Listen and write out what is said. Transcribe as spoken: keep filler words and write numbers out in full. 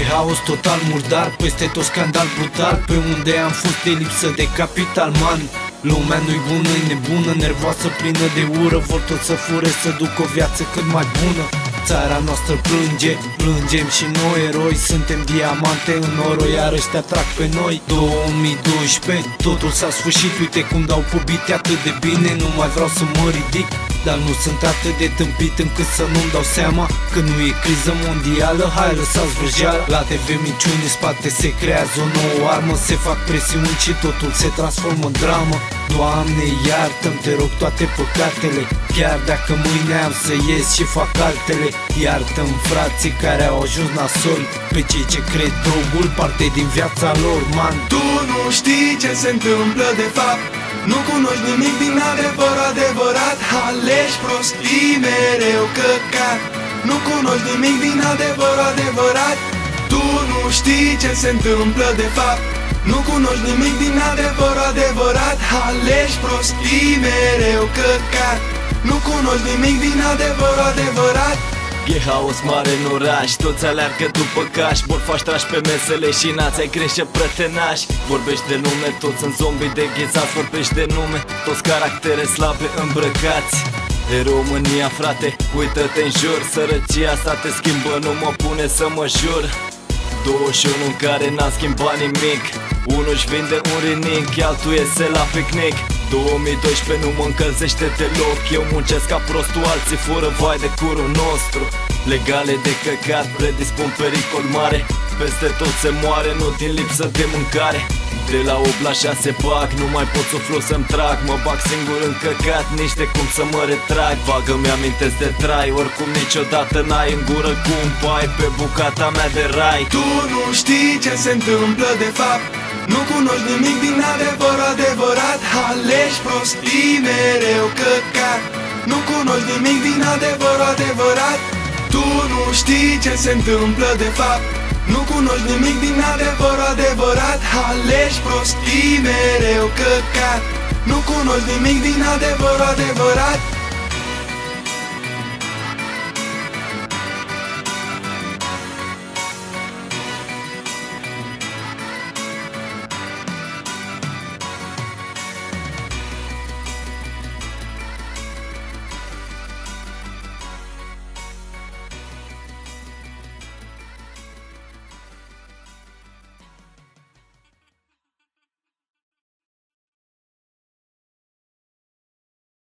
haos total murdar, peste tot scandal brutal. Pe unde am fost de lipsă de capital, man. Lumea nu-i bună, e nebună, nervoasă, plină de ură. Vor tot să fure, să duc o viață cât mai bună. Țara noastră plânge, plângem și noi eroi. Suntem diamante în oro, iar ăștia trag pe noi. două mii doisprezece, totul s-a sfârșit. Uite cum dau pe beat atât de bine. Nu mai vreau să mă ridic, dar nu sunt atât de tâmpit încât să nu-mi dau seama că nu e criză mondială. Hai, lăsați vrăjeala. La T V minciuni, în spate se creează o nouă armă. Se fac presiuni și totul se transformă în dramă. Doamne, iartă-mi, te rog, toate păcatele. Chiar dacă mâine am să ies și fac altele. Iartă-mi frații care au ajuns nasol, pe cei ce cred drogul parte din viața lor, man. Tu nu știi ce se întâmplă de fapt, nu cunoști nimic din adevăr adevărat. Alegi prostii mereu căcat, nu cunoști nimic din adevăr adevărat. Tu nu știi ce se întâmplă de fapt, nu cunoști nimic din adevăr adevărat. Alegi prostii mereu căcat, nu cunoști nimic din adevăr adevărat. E haos mare în oraș, toți aleargă după caș. Borfași trași pe mesele și nați ai crește prătenași. Vorbești de lume, toți sunt zombii deghezați. Vorbești de nume, toți caractere slabe îmbrăcați. E România, frate, uită-te în jur. Sărăcia asta te schimbă, nu mă pune să mă jur. douăzeci și unu în care n-am schimbat nimic. Unul-și vinde un rinic, altul iese la picnic. două mii doisprezece nu mă încălzește deloc. Eu muncesc ca prostul, alții fură vai de curul nostru. Legale de căcat, predispun pericol mare. Peste tot se moare, nu din lipsă de mâncare. De la opt la șase bag, nu mai pot suflu să-mi trag. Mă bag singur în căcat, nici de cum să mă retrag. Vagă mi-amintesc de trai, oricum niciodată n-ai în gură cum pai pe bucata mea de rai. Tu nu știi ce se întâmplă de fapt, nu cunoști nimic din adevăr adevărat. Alegi prostii mereu căcat, nu cunoști nimic din adevăr adevărat. Tu nu știi ce se întâmplă de fapt, nu cunoști nimic din adevăr adevărat. Alegi prostii mereu căcat, nu cunoști nimic din adevăr adevărat.